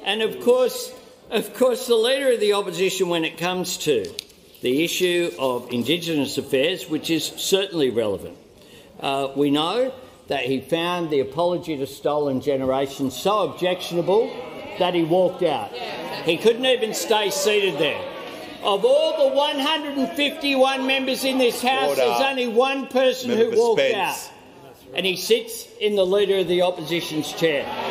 And of course, the Leader of the Opposition, when it comes to the issue of Indigenous affairs, which is certainly relevant, we know that he found the apology to stolen generations so objectionable that he walked out. He couldn't even stay seated there. Of all the 151 members in this House, there's only one person who walked out, and he sits in the Leader of the Opposition's chair.